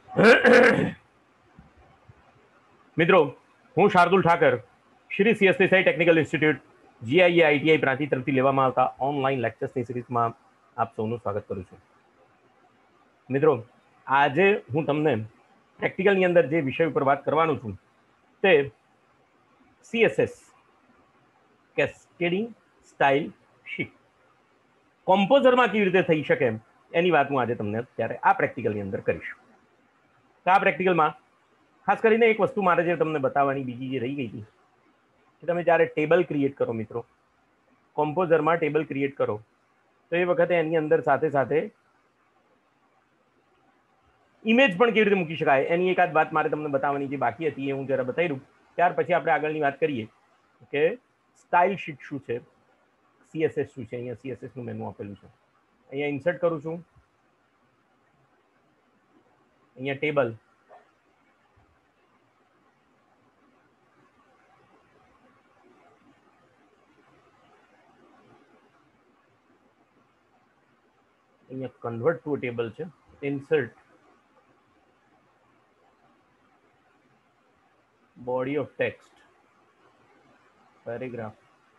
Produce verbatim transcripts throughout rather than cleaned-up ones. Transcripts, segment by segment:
મિત્રો, હું Shardul Thakar Shri CSSI technical institute GIA ITI Prantij તરફથી લેવામાં આવતા ઓનલાઈન લેક્ચર્સની સિરીઝમાં આપ સૌનું સ્વાગત કરું છું. મિત્રો, આજે હું તમને પ્રેક્ટિકલની અંદર જે વિષય ઉપર વાત કરવાનો છું તે સીએસએસ કેસ્કેડિંગ સ્ટાઇલ શીટ કોમ્પોઝરમાં કેવી રીતે થઈ શકે એની વાત હું આજે તમને અત્યારે આ પ્રેક્ટિકલની અંદર કરીશ. તો આ પ્રેક્ટિકલમાં ખાસ કરીને એક વસ્તુ મારે જે તમને બતાવવાની બીજી જે રહી ગઈ હતી કે તમે જ્યારે ટેબલ ક્રિએટ કરો મિત્રો, કોમ્પોઝરમાં ટેબલ ક્રિએટ કરો તો એ વખતે એની અંદર સાથે સાથે ઇમેજ પણ કેવી રીતે મૂકી શકાય એની એકાદ વાત મારે તમને બતાવવાની જે બાકી હતી એ હું જરા બતાવી દઉં. ત્યાર પછી આપણે આગળની વાત કરીએ કે સ્ટાઇલ શીટ શું છે, સીએસએસ શું છે. અહીંયા સીએસએસ નું મેનુ આપેલું છે. અહીંયા ઇન્સર્ટ કરું છું, અહીંયા ટેબલ, અહીંયા કન્વર્ટ ટુ ટેબલ છે, insert body of text, paragraph,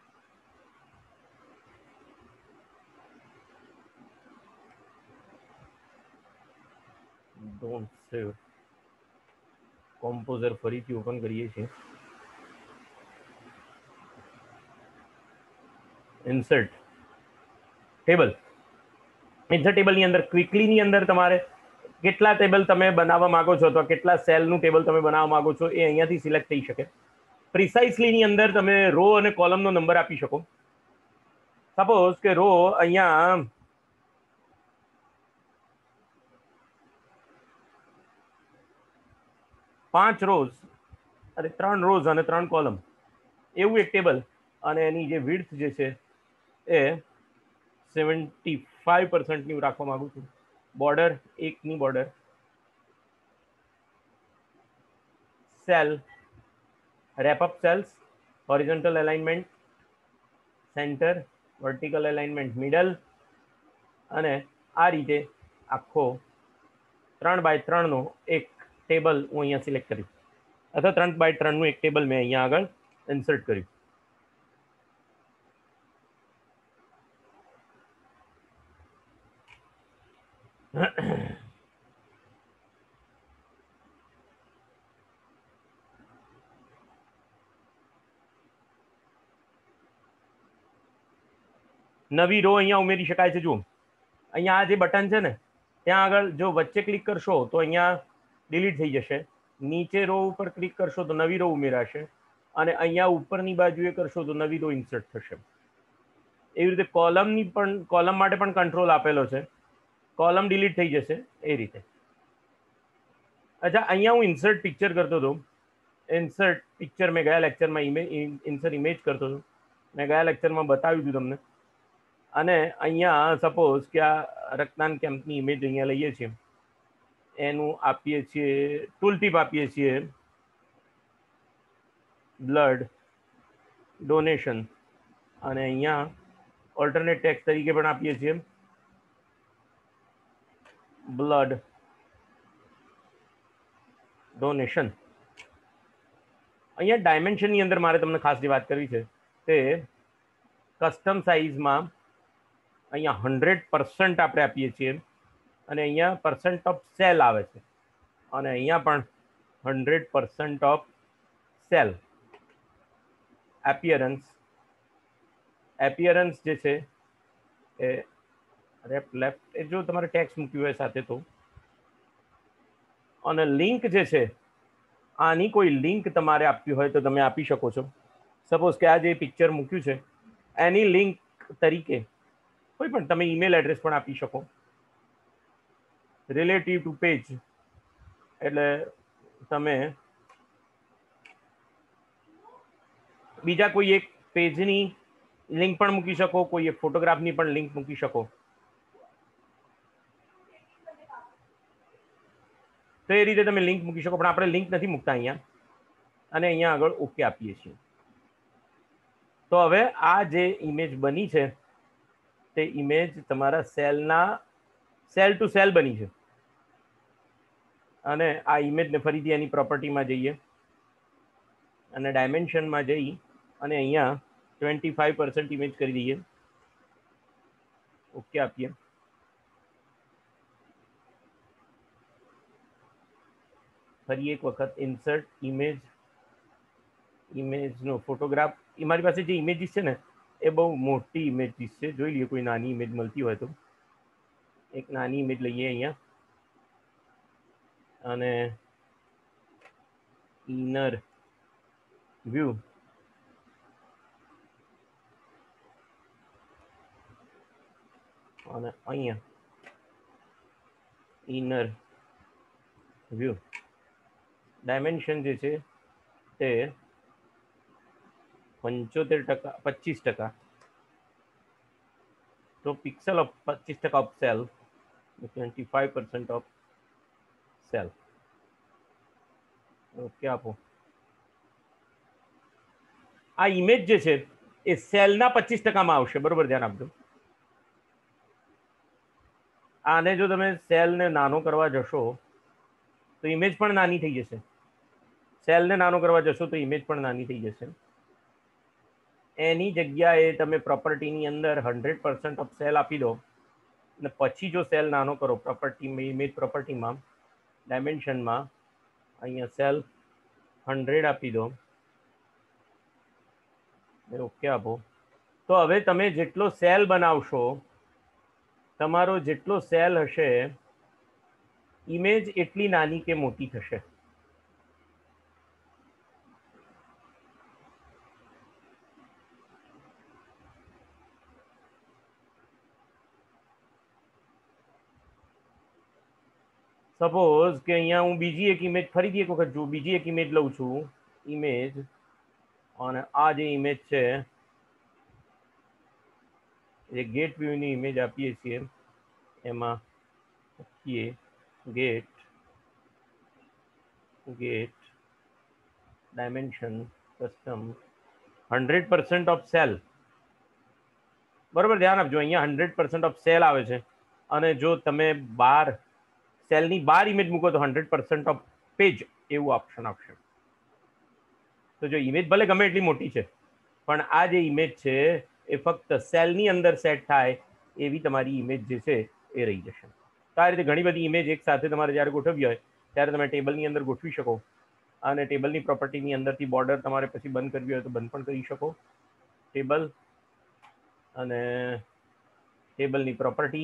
don't save, composer ફરીથી ઓપન કરીએ છીએ, ઇન્સર્ટ ટેબલ. ઇન્સર્ટ ટેબલની અંદર ક્વિકલીની અંદર તમારે કેટલા ટેબલ તમે બનાવવા માંગો છો અથવા કેટલા સેલનું ટેબલ તમે બનાવવા માંગો છો એ અહીંયાથી સિલેક્ટ થઈ શકે. પ્રિસાઇસલીની અંદર તમે રો અને કોલમનો નંબર આપી શકો. સપોઝ કે રો અહીંયા પાંચ રોઝ અને ત્રણ રોઝ અને ત્રણ કોલમ એવું એક ટેબલ, અને એની જે વિડ્થ જે છે એ સેવન્ટી ફાઈવ પર્સન્ટની હું રાખવા માંગુ છું. બોર્ડર એકની border, cell, wrap up cells, horizontal alignment, centre, vertical alignment middle, અને આ રીતે આખો ત્રણ બાય ત્રણનો એક ટેબલ હું અહીંયા સિલેક્ટ કર્યું, અથવા ત્રણ બાય ત્રણનું એક ટેબલ મેં અહીંયા આગળ ઇન્સર્ટ કર્યું. નવી રો અહીંયા ઉમેરી શકાય છે. જુઓ, અહીંયા આ જે બટન છે ને ત્યાં આગળ જો વચ્ચે ક્લિક કરશો તો અહીંયા ડિલીટ થઈ જશે. નીચે રો ઉપર ક્લિક કરશો તો નવી રો ઉમેરાશે, અને અહીંયા ઉપરની બાજુએ કરશો તો નવી રો ઇન્સર્ટ થશે. એવી રીતે કોલમની પણ, કોલમ માટે પણ કંટ્રોલ આપેલો છે. કોલમ ડિલીટ થઈ જશે એ રીતે. અચ્છા, અહીંયા હું ઇન્સર્ટ પિક્ચર કરતો હતો. ઇન્સર્ટ પિક્ચર મેં ગયા લેક્ચરમાં ઇમેજ ઇન્સર્ટ ઇમેજ કરતો હતો, મેં ગયા લેક્ચરમાં બતાવ્યું હતું તમને. અને અહીંયા સપોઝ કે આ રક્તદાન કેમ્પની ઇમેજ અહીંયા લઈએ છીએ, એનું આપીએ છીએ ટૂલ ટીપ, આપીએ છીએ બ્લડ ડોનેશન, અને અહીંયા ઓલ્ટરનેટ ટેક્સ્ટ તરીકે પણ આપીએ છીએ બ્લડ ડોનેશન. અહીંયા ડાયમેન્શનની અંદર મારે તમને ખાસ જે વાત કરવી છે તે કસ્ટમ સાઇઝમાં અહીંયા હંડ્રેડ પર્સન્ટ આપણે આપીએ છીએ, અને અહીંયા પર્સન્ટ ઓફ સેલ આવે છે, અને અહીંયા પણ hundred percent of cell. Appearance, appearance જે છે એ રેપ લેફ્ટ, એ જો તમારે ટેક્સ મૂક્યું હોય સાથે તો. અને લિંક જે છે, આની કોઈ લિંક તમારે આપવી હોય તો તમે આપી શકો છો. સપોઝ કે આ જે પિક્ચર મૂક્યું છે એની લિંક તરીકે કોઈ પણ તમે ઈમેલ એડ્રેસ પણ આપી શકો. રિલેટિવ ટુ પેજ એટલે તમે બીજા કોઈ એક પેજની લિંક પણ મૂકી શકો, કોઈ એક ફોટોગ્રાફની પણ લિંક મૂકી શકો. તો એ રીતે તમે લિંક મૂકી શકો, પણ આપણે લિંક નથી મૂકતા અહીંયા, અને અહીંયા આગળ ઓકે આપીએ છીએ. તો હવે આ જે ઇમેજ બની છે તે ઇમેજ તમારા સેલના સેલ ટુ સેલ બની છે. અને આ ઇમેજને ફરીથી એની પ્રોપર્ટીમાં જઈએ અને ડાયમેન્શનમાં જઈ અને અહીંયા ટ્વેન્ટી ફાઈવ પર્સન્ટ ઇમેજ કરી દઈએ, ઓકે આપીએ. ફરી એક વખત ઇન્સર્ટ ઇમેજ, ઇમેજનો ફોટોગ્રાફ. એ મારી પાસે જે ઇમેજીસ છે ને એ બહુ મોટી ઇમેજીસ છે, જોઈ લઈએ કોઈ નાની ઇમેજ મળતી હોય તો. એક નાની ઇમેજ લઈએ અહીંયા અને ઇનર વ્યૂ અને અહીંયા ઇનર વ્યૂ ડાયમેન્શન જે છે તે પંચોતેર ટકા પચીસ ટકા, તો પિક્સલ ઓફ પચીસ ટકા of cell, twenty five percent of cell, okay આપો. આ ઇમેજ જે છે એ સેલના પચીસ ટકામાં આવશે, બરોબર, ધ્યાન આપજો. આને જો તમે સેલને નાનો કરવા જશો તો ઇમેજ પણ નાની થઈ જશે. સેલને નાનો કરવા જશો તો ઇમેજ પણ નાની થઈ જશે. એની જગ્યાએ તમે પ્રોપર્ટીની અંદર હંડ્રેડ પર્સન્ટ ઓફ સેલ આપી દો અને પછી જો સેલ નાનો કરો પ્રોપર્ટીમાં, ઇમેજ પ્રોપર્ટીમાં, ડાયમેન્શનમાં અહીંયા સેલ હંડ્રેડ આપી દો, ઓકે આપો. તો હવે તમે જેટલો સેલ બનાવશો, તમારો જેટલો સેલ હશે, ઇમેજ એટલી નાની કે મોટી થશે. સપોઝ કે અહીંયા હું બીજી એક ઇમેજ ફરીથી એક વખત જો બીજી એક ઇમેજ લઉં છું, ઇમેજ, અને આ જે ઇમેજ છે એ ગેટ વ્યૂની ઇમેજ આપીએ છીએ, એમાં આપીએ get get dimension custom hundred percent of cell, બરોબર. ધ્યાન આપજો, અહીંયા હંડ્રેડ પર્સન્ટ ઓફ સેલ આવે છે અને જો તમે બાર સેલની બાર ઇમેજ મૂકો તો હંડ્રેડ પર્સન્ટ ઓફ પેજ એવું ઓપ્શન આવશે. તો જો ઇમેજ ભલે ગમે એટલી મોટી છે પણ આ જે ઇમેજ છે એ ફક્ત સેલની અંદર સેટ થાય એવી તમારી ઇમેજ જે છે એ રહી જશે. તો આ રીતે ઘણી બધી ઇમેજ એક સાથે તમારે જ્યારે ગોઠવવી હોય ત્યારે તમે ટેબલની અંદર ગોઠવી શકો અને ટેબલની પ્રોપર્ટીની અંદરથી બોર્ડર તમારે પછી બંધ કરવી હોય તો બંધ પણ કરી શકો. ટેબલ અને ટેબલની પ્રોપર્ટી,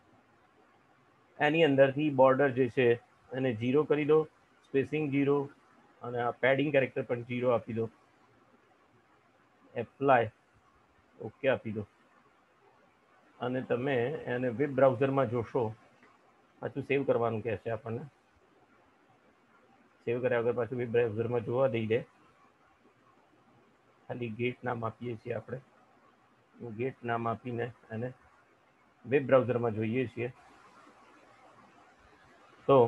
એની અંદરથી બોર્ડર જે છે એને ઝીરો કરી દો, સ્પેસિંગ ઝીરો, અને આ પેડિંગ કેરેક્ટર પણ ઝીરો આપી દો, એપ્લાય, ઓકે આપી દો. અને તમે એને વેબ બ્રાઉઝરમાં જોશો, પાછું સેવ કરવાનું કહે છે આપણને, સેવ કર્યા વગર પાછું વેબ બ્રાઉઝરમાં જોવા દઈ દે. ખાલી ગેટ નામ આપીએ છીએ આપણે, ગેટ નામ આપીને એને વેબ બ્રાઉઝરમાં જોઈએ છીએ. તો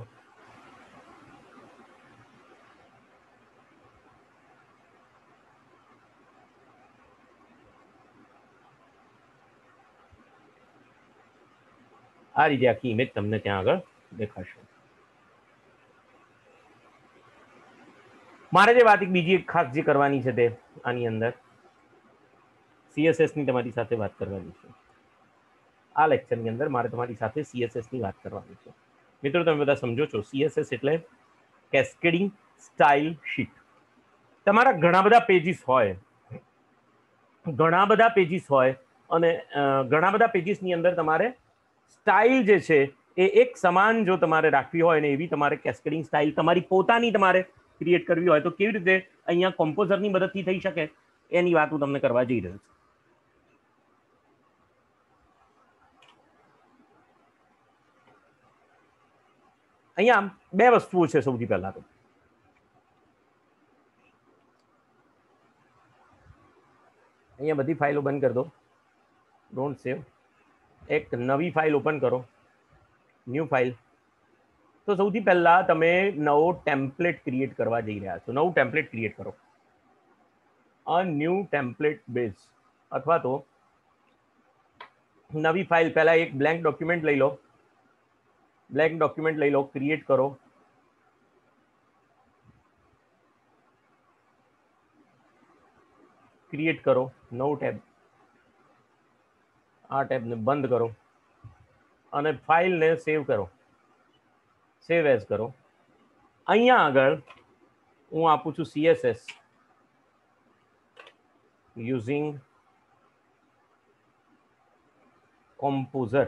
આ રીતે આખી ઇમેજ તમને ત્યાં આગળ દેખાશે. મારે જે વાત એક બીજી એક ખાસ જે કરવાની છે તે આની અંદર સીએસએસ ની તમારી સાથે વાત કરવાની છે. આ લેક્ચરની અંદર મારે તમારી સાથે સીએસએસ ની વાત કરવાની છે. મિત્રો તમે બધા સમજો છો સીએસએસ એટલે કેસ્કેડિંગ સ્ટાઇલ શીટ. તમારા ઘણા બધા પેજીસ હોય, ઘણા બધા પેજીસ હોય અને ઘણા બધા પેજીસની અંદર તમારે સ્ટાઇલ જે છે એ એક સમાન જો તમારે રાખવી હોય ને એવી તમારે કેસ્કેડિંગ સ્ટાઇલ તમારી પોતાની તમારે ક્રિએટ કરવી હોય તો કેવી રીતે અહીંયા કોમ્પોઝરની મદદથી થઈ શકે એની વાત હું તમને કરવા જઈ રહ્યો છું. અહીંયા બે વસ્તુઓ છે. સૌથી પહેલા તો અહીંયા બધી ફાઇલો બંધ કરી દો, ડોન્ટ સેવ. એક નવી ફાઇલ ઓપન કરો, ન્યૂ ફાઇલ. તો સૌથી પહેલા તમે નવો ટેમ્પલેટ ક્રિએટ કરવા જઈ રહ્યા છો. નવું ટેમ્પલેટ ક્રિએટ કરો, અ ન્યૂ ટેમ્પલેટ બેઝ, અથવા તો નવી ફાઇલ. પહેલા એક બ્લેન્ક ડોક્યુમેન્ટ લઈ લો, બ્લેન્ક ડોક્યુમેન્ટ લઈ લો, ક્રિએટ કરો, ક્રિએટ કરો, નવું ટેબ, આ ટેબને બંધ કરો અને ફાઇલને સેવ કરો, સેવ એઝ કરો. અહીંયા આગળ હું આપું છું CSS using composer,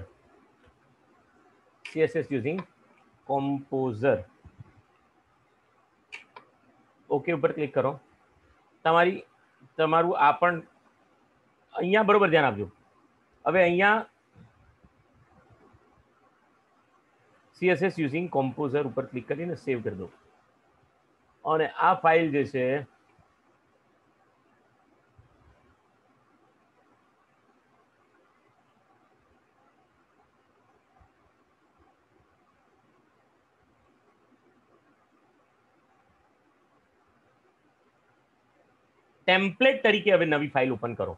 CSS using composer. Okay ઉપર ક્લિક કરો. તમારી તમારું આ પણ અહીંયા બરોબર ધ્યાન આપજો. હવે અહીંયા સીએસએસ યુઝિંગ કોમ્પોઝર ઉપર ક્લિક કરીને સેવ કરી દો અને આ ફાઇલ જે છે ટેમ્પલેટ તરીકે હવે નવી ફાઇલ ઓપન કરો.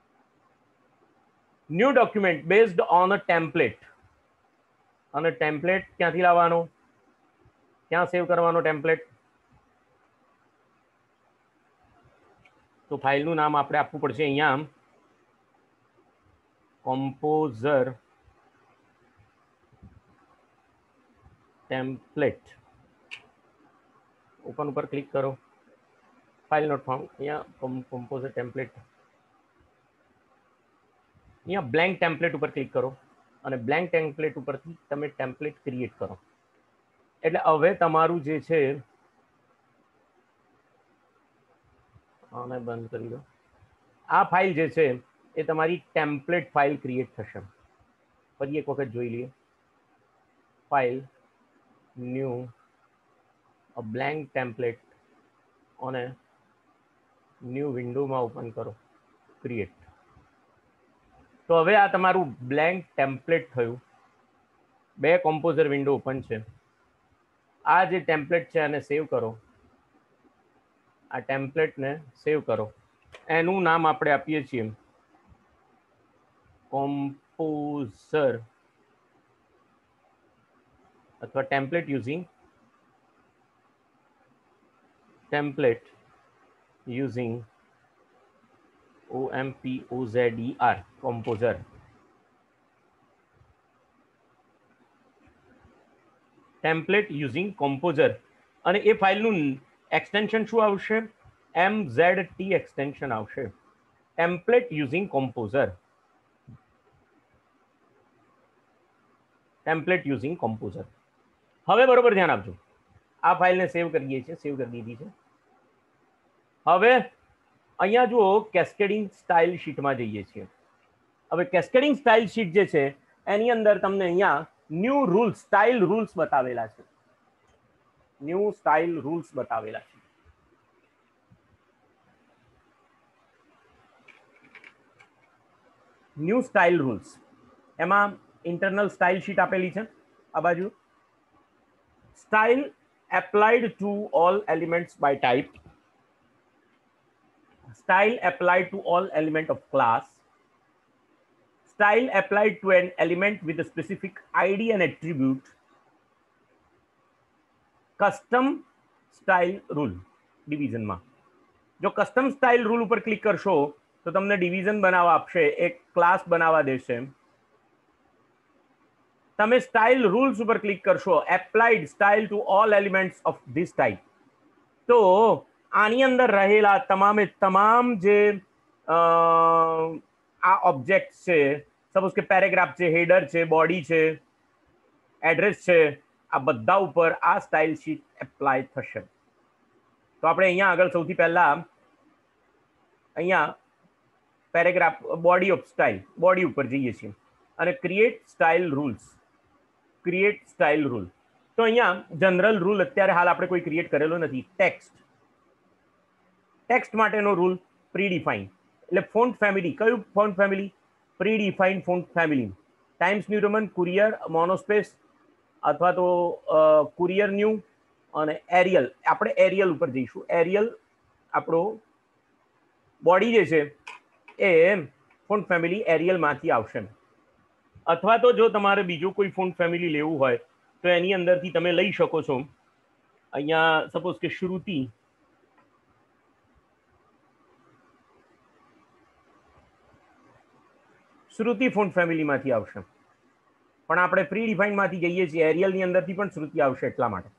New document based on a template. અને ટેમ્પલેટ ક્યાંથી લાવવાનો, ક્યાં સેવ કરવાનો ટેમ્પલેટ? તો ફાઇલનું નામ આપણે આપવું પડશે અહીંયા કોમ્પોઝર ટેમ્પલેટ. ઓપન ઉપર ક્લિક કરો. File not found. અહીંયા કોમ્પોઝર ટેમ્પલેટ, અહીંયા બ્લેન્ક ટેમ્પલેટ ઉપર ક્લિક કરો અને બ્લેન્ક ટેમ્પલેટ ઉપરથી તમે ટેમ્પલેટ ક્રિએટ કરો. એટલે હવે તમારું જે છે આને બંધ કરી દો. આ ફાઇલ જે છે એ તમારી ટેમ્પલેટ ફાઇલ ક્રિએટ થશે. ફરી એક વખત જોઈ લઈએ. File, new, a blank template અને ન્યૂ વિન્ડોમાં ઓપન કરો, ક્રિએટ. તો હવે આ તમારું બ્લેન્ક ટેમ્પલેટ થયું. બે કોમ્પોઝર વિન્ડો ઓપન છે. આ જે ટેમ્પલેટ છે એને સેવ કરો. આ ટેમ્પલેટને સેવ કરો. એનું નામ આપણે આપીએ છીએ કોમ્પોઝર અથવા template using template using O M P O Z E R કોમ્પોઝર. Template using composer. અને એ ફાઇલનું એક્સટેન્શન શું આવશે? એમ ઝેડ ટી એક્સટેન્શન આવશે. Template using composer. Template using composer. હવે બરોબર ધ્યાન આપજો. આ ફાઇલને સેવ કરીએ છીએ, સેવ કરી દીધી છે. હવે અહીંયા જુઓ કેસ્કેડિંગ સ્ટાઇલ શીટમાં જઈએ છીએ. હવે કેસ્કેડિંગ સ્ટાઇલ શીટ જે છે એની અંદર તમને અહીંયા ન્યૂ રૂલ્સ, સ્ટાઇલ રૂલ્સ બતાવેલા છે. ન્યૂ સ્ટાઇલ રૂલ્સ બતાવેલા છે. ન્યૂ સ્ટાઇલ રૂલ્સ એમાં ઇન્ટરનલ સ્ટાઇલ શીટ આપેલી છે આ બાજુ. Style applied to all elements by type. Style applied to all element of class. Style applied to an element with a specific I D and attribute. Custom style rule division માં. જો custom style rule ઉપર click કરશો તો તમને division બનાવવા આપશે, એક class બનાવવા દેશે. તમે સ્ટાઇલ રૂલ્સ ઉપર ક્લિક કરશો, applied style to all elements of this type. તો આની અંદર રહેલા તમામે તમામ જે આ ઓબ્જેક્ટ છે, સપોઝ કે પેરેગ્રાફ છે, હેડર છે, બોડી છે, એડ્રેસ છે, આ બધા ઉપર આ સ્ટાઇલ શીટ એપ્લાય થશે. તો આપણે અહીંયા આગળ સૌથી પહેલા અહીંયા paragraph body of style, body ઉપર જઈએ છીએ અને create style rules, create style rule. તો અહીંયા જનરલ રૂલ અત્યારે હાલ આપણે કોઈ ક્રિએટ કરેલો નથી. ટેક્સ્ટ, ટેક્સ્ટ માટેનો રૂલ પ્રીડિફાઇન, એટલે ફોન્ટ ફેમિલી. કયું font family? Predefine font family. Times New Roman, Courier, monospace અથવા તો કુરિયર ન્યૂ અને એરિયલ. આપણે એરિયલ ઉપર જઈશું. એરિયલ આપણો બોડી જે છે એ ફોન્ટ ફેમિલી એરિયલમાંથી આવશે. અથવા તો જો તમારે બીજું કોઈ ફોન્ટ ફેમિલી લેવું હોય તો એની અંદરથી તમે લઈ શકો છો. અહીંયા સપોઝ કે શ્રુતિ, શ્રુતિ ફોન્ટ ફેમિલીમાંથી આવશે, પણ આપણે પ્રી ડિફાઇનમાંથી જઈએ છીએ, એરિયલની અંદરથી પણ શ્રુતિ આવશે એટલા માટે.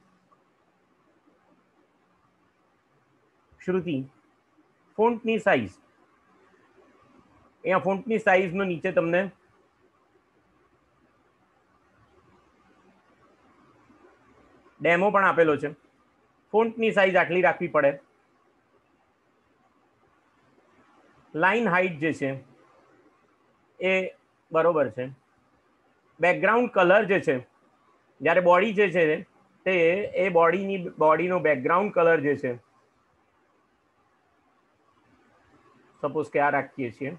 શ્રુતિ ફોન્ટની સાઇઝ, અહીંયા ફોન્ટની સાઇઝનો નીચે તમને ડેમો પણ આપેલો છે. ફોન્ટની સાઇઝ આટલી રાખવી પડે. લાઇન હાઇટ જે છે એ બરોબર છે. બેકગ્રાઉન્ડ કલર જે છે, જ્યારે બોડી જે છે તે એ બોડીની બોડીનો બેકગ્રાઉન્ડ કલર જે છે, સપોઝ કે આ રાખીએ છીએ,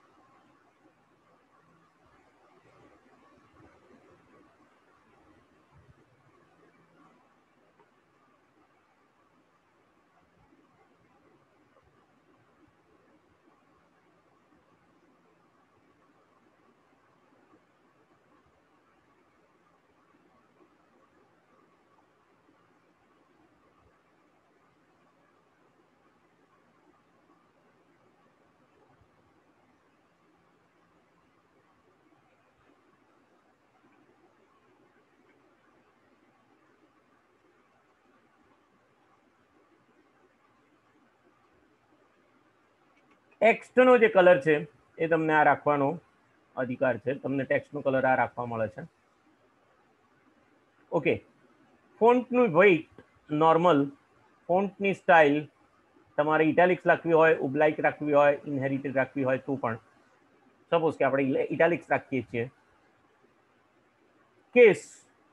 ટેક્સ્ટનો જે કલર છે એ તમને આ રાખવાનો અધિકાર છે. તમને ટેક્સ્ટનો કલર આ રાખવા મળે છે. ઓકે. ફોન્ટનું વેઇટ નોર્મલ, ફોન્ટની સ્ટાઇલ તમારે ઇટાલિક્સ રાખવી હોય, ઉબ્લાઇક રાખવી હોય, ઇનહેરિટેડ રાખવી હોય તો પણ, સપોઝ કે આપણે ઇટાલિક્સ રાખીએ છીએ. કેસ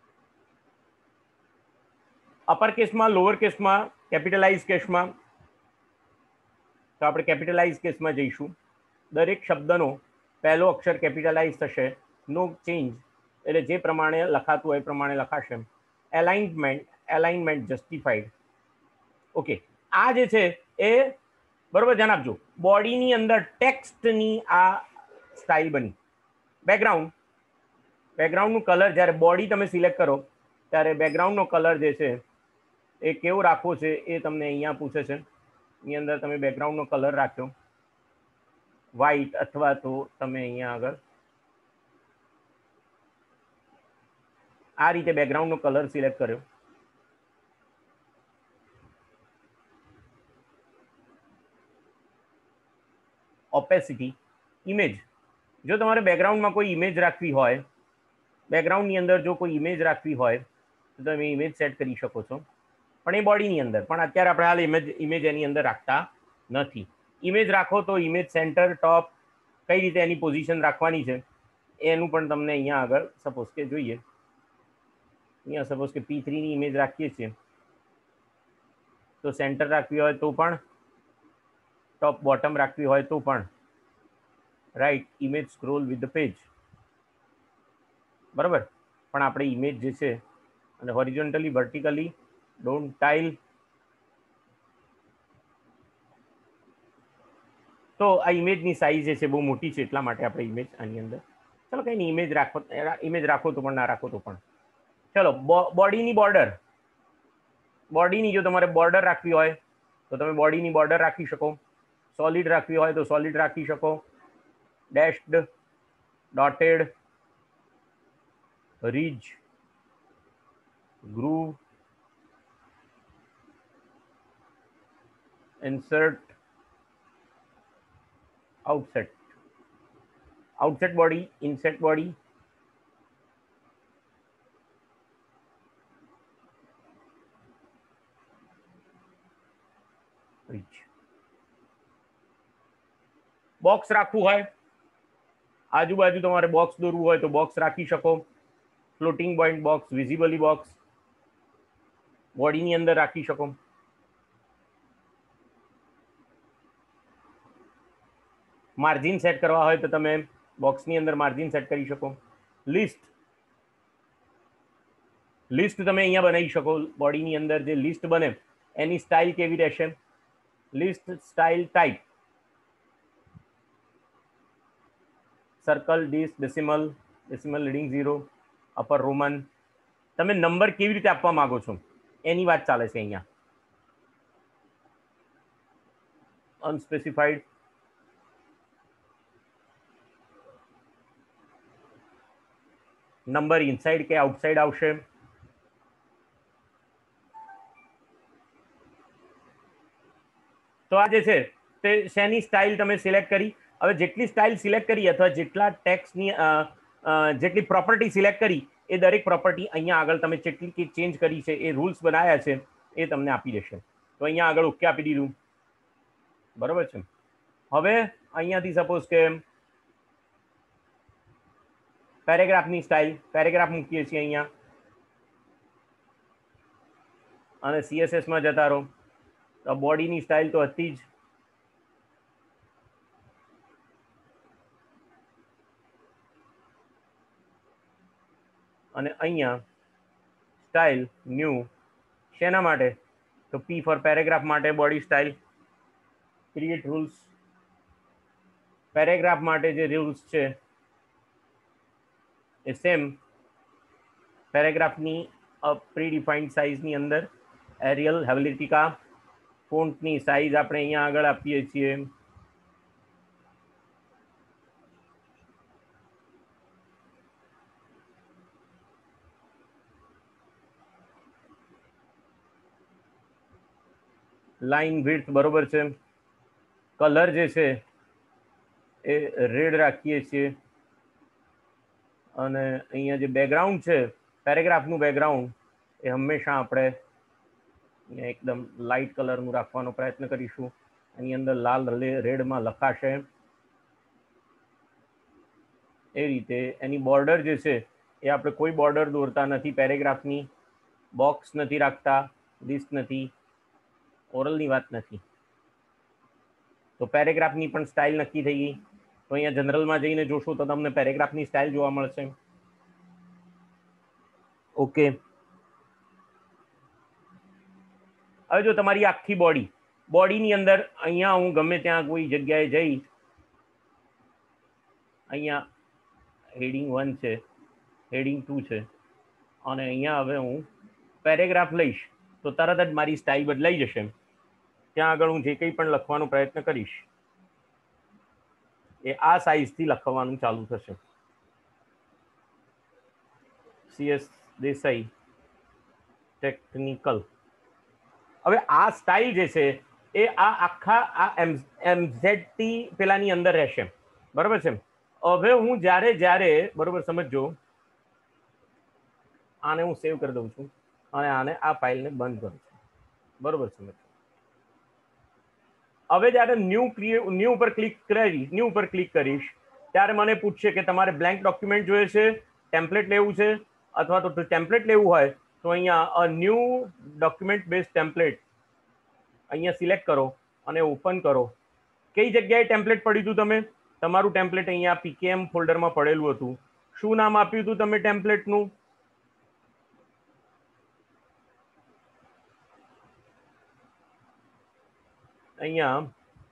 અપર કેસમાં, લોઅર કેસમાં, કેપિટલાઇઝ કેસમાં, તો આપણે કેપિટલાઇઝ કેસમાં જઈશું. દરેક શબ્દનો પહેલો અક્ષર કેપિટલાઇઝ થશે, નો ચેન્જ, એટલે જે પ્રમાણે લખાતું હોય એ પ્રમાણે લખાશે. Alignment alignment justified. ઓકે. આ જે છે એ બરોબર ધ્યાન આપજો. બોડીની અંદર ટેક્સ્ટની આ સ્ટાઇલ બની. બેકગ્રાઉન્ડ બેકગ્રાઉન્ડનું કલર, જ્યારે બોડી તમે સિલેક્ટ કરો ત્યારે બેકગ્રાઉન્ડનો કલર જે છે એ કેવો રાખવો છે એ તમને અહીંયા પૂછે છે. એની અંદર તમે બેકગ્રાઉન્ડનો કલર રાખ્યો વ્હાઈટ, અથવા તો તમે અહીંયા આગળ આ રીતે બેકગ્રાઉન્ડનો કલર સિલેક્ટ કર્યો. Opacity, image. જો તમારે બેકગ્રાઉન્ડમાં કોઈ ઇમેજ રાખવી હોય, બેકગ્રાઉન્ડની અંદર જો કોઈ ઇમેજ રાખવી હોય તો તમે ઇમેજ સેટ કરી શકો છો, પણ એ બોડીની અંદર. પણ અત્યારે આપણે હાલ ઇમેજ ઇમેજ એની અંદર રાખતા નથી. ઇમેજ રાખો તો ઇમેજ સેન્ટર, ટોપ, કઈ રીતે એની પોઝિશન રાખવાની છે એનું પણ તમને અહીંયા આગળ સપોઝ કે જોઈએ. અહીંયા સપોઝ કે પી થ્રીની ઇમેજ રાખીએ છીએ તો સેન્ટર રાખવી હોય તો પણ, ટોપ બોટમ રાખવી હોય તો પણ, right, image scroll with the page, બરાબર. પણ આપણે ઇમેજ જે છે અને હોરિઝોન્ટલી, વર્ટિકલી, ડોન્ટ ટાઇલ. તો આ ઇમેજની સાઇઝ જે છે બહુ મોટી છે, એટલા માટે આપણે ઇમેજ આની અંદર, ચલો કંઈ નહીં, ઇમેજ રાખો, ઇમેજ રાખો તો પણ ના રાખો તો પણ. ચલો, બોડીની બોર્ડર, બોડીની જો તમારે બોર્ડર રાખવી હોય તો તમે બોડીની બોર્ડર રાખી શકો. સોલિડ રાખવી હોય તો સોલિડ રાખી શકો. Dashed, dotted, ridge, groove, insert, outset, outset body, inset body, rich. Box રાખવું હોય, આજુબાજુ તમારે બોક્સ દોરવું હોય તો બોક્સ રાખી શકો. Floating point box, visibly box બોડીની અંદર રાખી શકો. માર્જિન સેટ કરવા હોય તો તમે બોક્સની અંદર માર્જિન સેટ કરી શકો. લિસ્ટ લિસ્ટ તમે અહીંયા બનાવી શકો. બોડીની અંદર જે લિસ્ટ બને એની સ્ટાઇલ કેવી રહેશે? List style type, circle, disc, decimal, decimal leading zero, upper Roman. તમે નંબર કેવી રીતે આપવા માંગો છો એની વાત ચાલે છે અહીંયા. અનસ્પેસિફાઈડ, નંબર ઇનસાઇડ કે આઉટસાઇડ આવશે? તો આ જે છે તે શેની સ્ટાઇલ તમે સિલેક્ટ કરી? હવે જેટલી સ્ટાઇલ સિલેક્ટ કરી અથવા જેટલા ટેક્સની જેટલી પ્રોપર્ટી સિલેક્ટ કરી એ દરેક પ્રોપર્ટી અહીંયા આગળ તમે જેટલી ચેન્જ કરી છે એ રૂલ્સ બનાવ્યા છે એ તમને આપી દેશે. તો અહીંયા આગળ ઓકે આપી દીધું, બરોબર છે. હવે અહીંયાથી સપોઝ કે પેરેગ્રાફની સ્ટાઇલ, પેરેગ્રાફ મૂકીએ છીએ અહીંયા અને સીએસએસમાં જતા રહો. તો બોડીની સ્ટાઇલ તો હતી જ, અને અહીંયા સ્ટાઇલ ન્યૂ શેના માટે? તો પી ફોર પેરેગ્રાફ માટે body style, create rules. Paragraph માટે જે રૂલ્સ છે એ સેમ પેરેગ્રાફની પ્રી ડિફાઇન્ડ સાઇઝની અંદર એરિયલ હેવલિટિકા. ફોન્ટની સાઇઝ આપણે અહીંયા આગળ આપીએ છીએ લાઇન વિડ્થ, બરોબર છે. કલર જે છે એ રેડ રાખીએ છીએ અને અહીંયા જે બેકગ્રાઉન્ડ છે પેરેગ્રાફનું બેકગ્રાઉન્ડ એ હંમેશા આપણે એકદમ લાઇટ કલરનું રાખવાનો પ્રયત્ન કરીશું. એની અંદર લાલ રેડમાં લખાશે એ રીતે. એની બોર્ડર જે છે એ આપણે કોઈ બોર્ડર દોરતા નથી પેરેગ્રાફની, બોક્સ નથી રાખતા, લિસ્ટ નથી, ઓરલની વાત નથી. તો પેરેગ્રાફની પણ સ્ટાઇલ નક્કી થઈ ગઈ. તો અહીંયા જનરલમાં જઈને જોશો તો તમને પેરેગ્રાફની સ્ટાઇલ જોવા મળશે. ઓકે. હવે જો તમારી આખી બોડી, બોડીની અંદર અહીંયા હું ગમે ત્યાં કોઈ જગ્યાએ જઈ, અહીંયા હેડિંગ વન છે, હેડિંગ ટુ છે, અને અહીંયા હવે હું પેરેગ્રાફ લઈશ તો તરત જ મારી સ્ટાઇલ બદલાઈ જશે. ત્યાં આગળ હું જે કંઈ પણ લખવાનો પ્રયત્ન કરીશ એ આ સાઇઝથી લખવાનું ચાલુ થશે. CS Desai technical. હવે આ સ્ટાઇલ જે છે એ આ આખા આ એમ એમઝેડટી પેલાની અંદર રહેશે, બરોબર છે. હવે હું જ્યારે જ્યારે બરોબર સમજો, આને હું સેવ કરી દઉં છું અને આને આ ફાઇલને બંધ કરું છું, બરોબર સમજો. હવે જ્યારે ન્યૂ ક્રિએટ ન્યૂ ઉપર ક્લિક કરી ન્યૂ ઉપર ક્લિક કરીશ ત્યારે મને પૂછશે કે તમારે બ્લેન્ક ડોક્યુમેન્ટ જોઈએ છે, ટેમ્પલેટ લેવું છે, અથવા તો ટેમ્પલેટ લેવું હોય તો અહીંયા ન્યૂ ડોક્યુમેન્ટ બેઝ ટેમ્પલેટ અહીંયા સિલેક્ટ કરો અને ઓપન કરો. કઈ જગ્યાએ ટેમ્પલેટ પડ્યું હતું? તમે તમારું ટેમ્પલેટ અહીંયા પીકેએમ ફોલ્ડરમાં પડેલું હતું. શું નામ આપ્યું હતું તમે ટેમ્પલેટનું? અહીંયા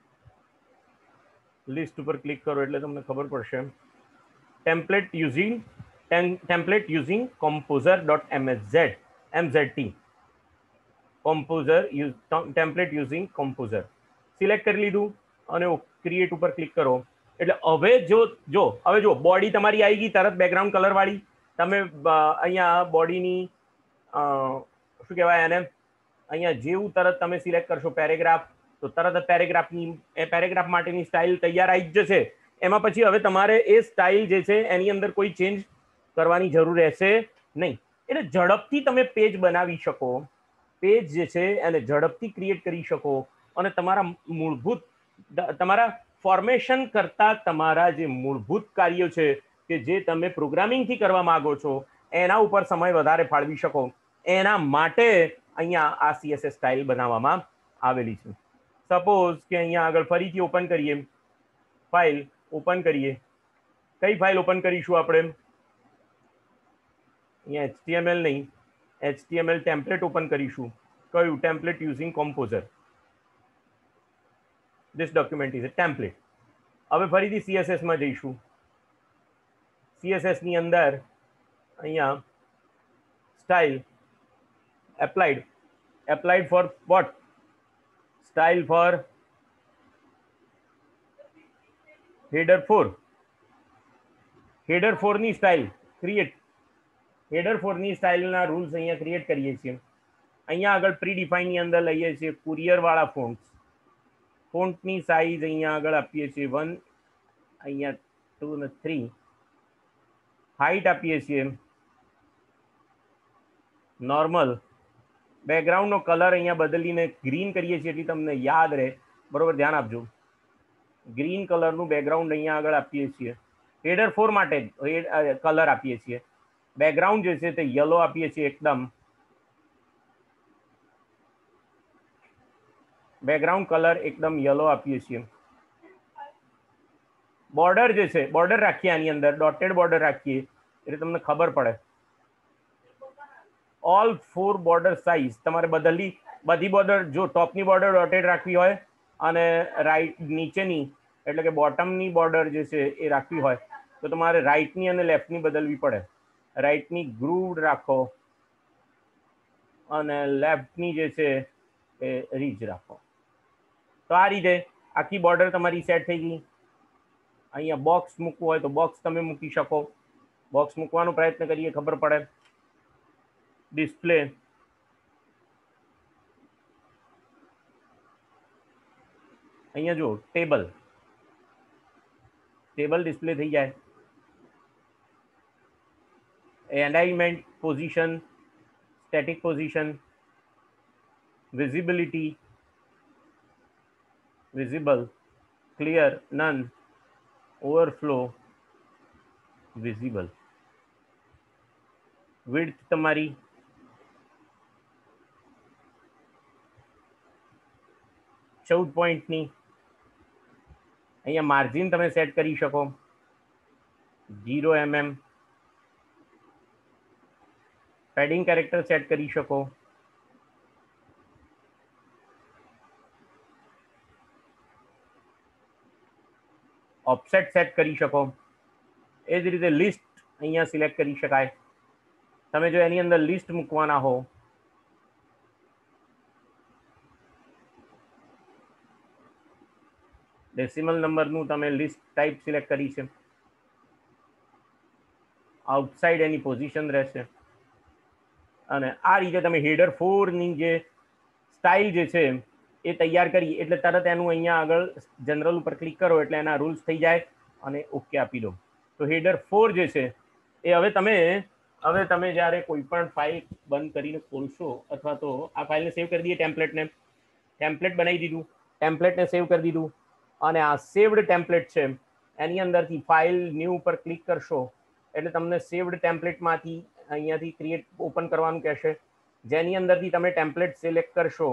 લિસ્ટ ઉપર ક્લિક કરો એટલે તમને ખબર પડશે. Template using template using composer dot mz mzt composer use template using composer select કરી લીધું અને ક્રિએટ ઉપર ક્લિક કરો એટલે હવે જો જો હવે જો બોડી તમારી આવી ગઈ તરત બેકગ્રાઉન્ડ કલર વાળી. તમે અહીંયા બોડીની શું કહેવાય એને, અહીંયા જેવું તરત તમે સિલેક્ટ કરશો પેરેગ્રાફ તો તરત જ પેરેગ્રાફની એ પેરેગ્રાફ માટેની સ્ટાઇલ તૈયાર આવી જ જશે. એમાં પછી હવે તમારે એ સ્ટાઇલ જે છે એની અંદર કોઈ ચેન્જ કરવાની જરૂર રહેશે નહીં. એટલે ઝડપથી તમે પેજ બનાવી શકો, પેજ જે છે એને ઝડપથી ક્રિએટ કરી શકો અને તમારા મૂળભૂત તમારા ફોર્મેશન કરતા તમારા જે મૂળભૂત કાર્યો છે કે જે તમે પ્રોગ્રામિંગથી કરવા માંગો છો એના ઉપર સમય વધારે ફાળવી શકો. એના માટે અહીંયા આ સીએસએસ સ્ટાઇલ બનાવવામાં આવેલી છે. સપોઝ કે અહીંયા આગળ ફરીથી ઓપન કરીએ, ફાઇલ ઓપન કરીએ. કઈ ફાઇલ ઓપન કરીશું આપણે? અહીંયા એચટીએમએલ નહીં, એચટીએમએલ ટેમ્પલેટ ઓપન કરીશું. કયું? Template using composer. This document is a template. હવે ફરીથી સીએસએસ માં જઈશું. સીએસએસ ની અંદર અહીંયા style applied applied for what? Style for header four. Header four ની સ્ટાઇલ ક્રિએટ હેડર ફોરની સ્ટાઇલના રૂલ્સ અહીંયા ક્રિએટ કરીએ છીએ. અહીંયા આગળ પ્રી ડિફાઇનની અંદર લઈએ છીએ કુરિયરવાળા ફોન્ટ્સ. ફોન્ટની સાઇઝ અહીંયા આગળ આપીએ છીએ વન, અહીંયા ટુ ને થ્રી. હાઇટ આપીએ છીએ નોર્મલ. બેકગ્રાઉન્ડનો કલર અહીંયા બદલીને ગ્રીન કરીએ છીએ એટલે તમને યાદ રહે, બરોબર, ધ્યાન આપજો. ગ્રીન કલરનું બેકગ્રાઉન્ડ અહીંયા આગળ આપીએ છીએ. હેડર ફોર માટે કલર આપીએ છીએ. બેકગ્રાઉન્ડ જે છે તે યલો આપીએ છીએ એકદમ. બેકગ્રાઉન્ડ કલર એકદમ યલો આપીએ છીએ. બોર્ડર જે છે, બોર્ડર રાખીએ આની અંદર, ડોટેડ બોર્ડર રાખીએ એટલે તમને ખબર પડે. ઓલ ફોર બોર્ડર સાઇઝ તમારે બદલી બધી બોર્ડર, જો ટોપની બોર્ડર ડોટેડ રાખવી હોય અને રાઈટ નીચેની એટલે કે બોટમની બોર્ડર જે છે એ રાખવી હોય તો તમારે રાઈટની અને લેફ્ટની બદલવી પડે. રાઈટની ગ્રુવડ રાખો અને લેફ્ટની જે છે એ રીચ રાખો. તો આ રીતે આખી બોર્ડર તમારી સેટ થઈ ગઈ. અહીંયા બોક્સ મૂકવું હોય તો બોક્સ તમે મૂકી શકો. બોક્સ મૂકવાનો પ્રયત્ન કરીએ, ખબર પડે. ડિસ્પ્લે, અહીંયા જો ટેબલ, ટેબલ ડિસ્પ્લે થઈ જાય. Alignment, position, static position, visibility, visible, clear, none, overflow, visible. Width તમારી ચૌદ પોઈન્ટની. અહીંયા માર્જિન તમે સેટ કરી શકો zero MM. Padding character set કરી શકો. ઓફસેટ સેટ કરી શકો. એ જ રીતે લિસ્ટ અહીંયા સિલેક્ટ કરી શકાય. તમે જો એની અંદર લિસ્ટ મૂકવાના હો ડેસિમલ નંબરનું તમે લિસ્ટ ટાઈપ સિલેક્ટ કરી છે. આઉટસાઇડ એની પોઝિશન રહેશે. અને આ રીતે તમે હેડર ફોરની જે સ્ટાઇલ જે છે એ તૈયાર કરી એટલે તરત એનું અહીંયા આગળ જનરલ ઉપર ક્લિક કરો એટલે એના રૂલ્સ થઈ જાય અને ઓકે આપી દો. તો હેડર ફોર જે છે એ હવે તમે હવે તમે જ્યારે કોઈ પણ ફાઇલ બંધ કરીને ખોલશો અથવા તો આ ફાઇલને સેવ કરી દઈએ, ટેમ્પલેટને ટેમ્પલેટ બનાવી દીધું, ટેમ્પલેટને સેવ કરી દીધું અને આ સેવ્ડ ટેમ્પલેટ છે એની અંદરથી ફાઇલ ન્યૂ ઉપર ક્લિક કરશો એટલે તમને સેવ્ડ ટેમ્પલેટમાંથી અહીંયાથી ક્રિએટ ઓપન કરવાનું કહેશે, જેની અંદરથી તમે ટેમ્પલેટ સિલેક્ટ કરશો.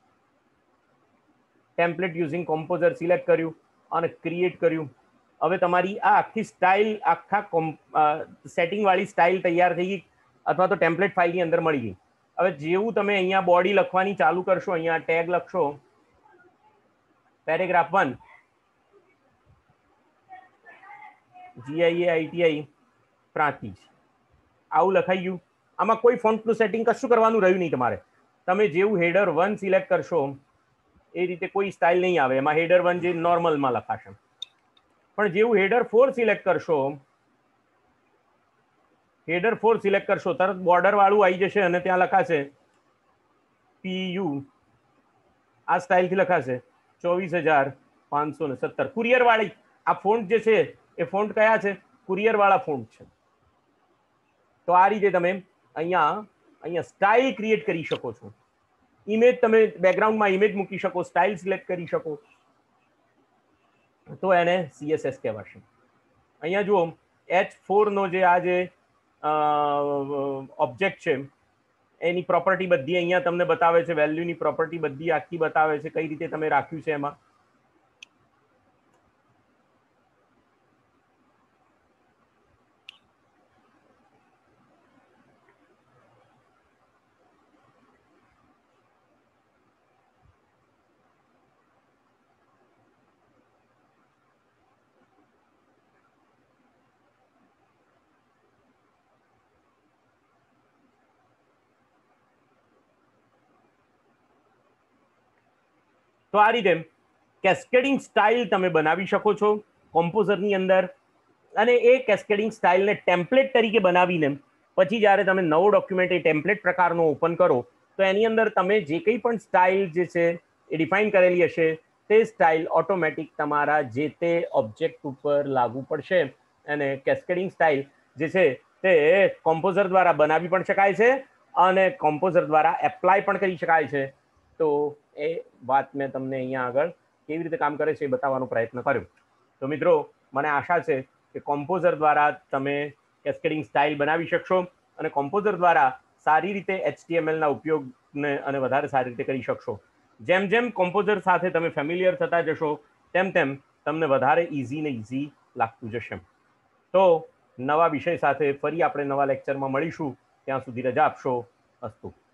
ટેમ્પલેટ યુઝિંગ કોમ્પોઝર સિલેક્ટ કર્યું અને ક્રિએટ કર્યું. હવે તમારી આ આખી સ્ટાઇલ આખા સેટિંગવાળી સ્ટાઇલ તૈયાર થઈ ગઈ અથવા તો ટેમ્પલેટ ફાઇલની અંદર મળી ગઈ. હવે જેવું તમે અહીંયા બોડી લખવાની ચાલુ કરશો, અહીંયા ટેગ લખશો paragraph one GIA ITI Prantij, આવું લખાઈ ગયું. આમાં કોઈ ફોન્ટનું સેટિંગ કશું કરવાનું રહ્યું નહીં તમારે. તમે જેવું હેડર વન સિલેક્ટ કરશો એ રીતે કોઈ સ્ટાઇલ નહીં આવે. એમાં હેડર વન જે નોર્મલમાં લખાશે, પણ જેવું હેડર ફોર સિલેક્ટ કરશો હેડર ફોર સિલેક્ટ કરશો તરત બોર્ડર વાળું આવી જશે અને ત્યાં લખાશે પીયુ, આ સ્ટાઇલથી લખાશે ચોવીસ હજાર પાંચસો ને સત્તર. કુરિયર વાળી આ ફોન્ટ જે છે એ ફોન્ટ કયા છે? કુરિયર વાળા ફોન્ટ છે. તો આ રીતે તમે અહીંયા અહીંયા સ્ટાઇલ ક્રિએટ કરી શકો છો. ઇમેજ તમે બેકગ્રાઉન્ડમાં ઇમેજ મૂકી શકો, સ્ટાઇલ સિલેક્ટ કરી શકો, તો એને સીએસએસ કહેવાશે. અહીંયા જુઓ એચ ફોર નો જે આ જે ઓબ્જેક્ટ છે એની પ્રોપર્ટી બધી અહીંયા તમને બતાવે છે. વેલ્યુની પ્રોપર્ટી બધી આખી બતાવે છે કઈ રીતે તમે રાખ્યું છે એમાં. તો આ રીતે કેસ્કેડિંગ સ્ટાઇલ તમે બનાવી શકો છો કોમ્પોઝરની અંદર, અને એ કેસ્કેડિંગ સ્ટાઇલને ટેમ્પલેટ તરીકે બનાવીને પછી જ્યારે તમે નવો ડોક્યુમેન્ટ એ ટેમ્પલેટ પ્રકારનો ઓપન કરો તો એની અંદર તમે જે કંઈ પણ સ્ટાઇલ જે છે એ ડિફાઇન કરેલી હશે તે સ્ટાઇલ ઓટોમેટિક તમારા જે તે ઓબ્જેક્ટ ઉપર લાગુ પડશે અને કેસ્કેડિંગ સ્ટાઇલ જે છે તે કોમ્પોઝર દ્વારા બનાવી પણ શકાય છે અને કોમ્પોઝર દ્વારા એપ્લાય પણ કરી શકાય છે. તો એ વાત મેં તમને અહીંયા આગળ કેવી રીતે કામ કરે છે એ બતાવવાનો પ્રયત્ન કર્યો. તો મિત્રો, મને આશા છે કે કોમ્પોઝર દ્વારા તમે કેસ્કેડિંગ સ્ટાઇલ બનાવી શકશો અને કોમ્પોઝર દ્વારા સારી રીતે એચટીએમએલના ઉપયોગને અને વધારે સારી રીતે કરી શકશો. જેમ જેમ કોમ્પોઝર સાથે તમે ફેમિલિયર થતા જશો તેમ તેમ તમને વધારે ઇઝી ને ઇઝી લાગતું જશે. તો નવા વિષય સાથે ફરી આપણે નવા લેક્ચરમાં મળીશું. ત્યાં સુધી રજા આપશો. અસ્તુ.